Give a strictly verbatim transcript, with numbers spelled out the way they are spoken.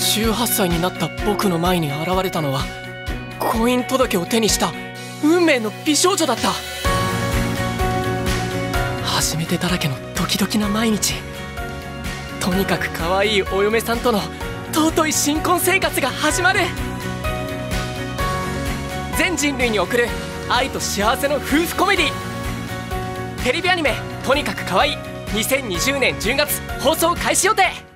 じゅうはっさいになった僕の前に現れたのは、婚姻届を手にした運命の美少女だった。初めてだらけのドキドキな毎日。とにかく可愛いお嫁さんとの尊い新婚生活が始まる。全人類に送る愛と幸せの夫婦コメディ。テレビアニメ「とにかく可愛い」にせんにじゅうねんじゅうがつ放送開始予定。